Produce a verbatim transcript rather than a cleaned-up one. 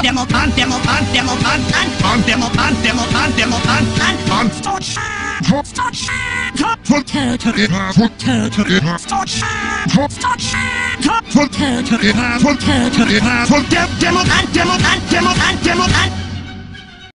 demo pan demo pan demo pan pan pan demo pan demo pan demo pan pan pan stocz stocz potato potato stocz stocz potato potato demo pan demo pan demo pan demo pan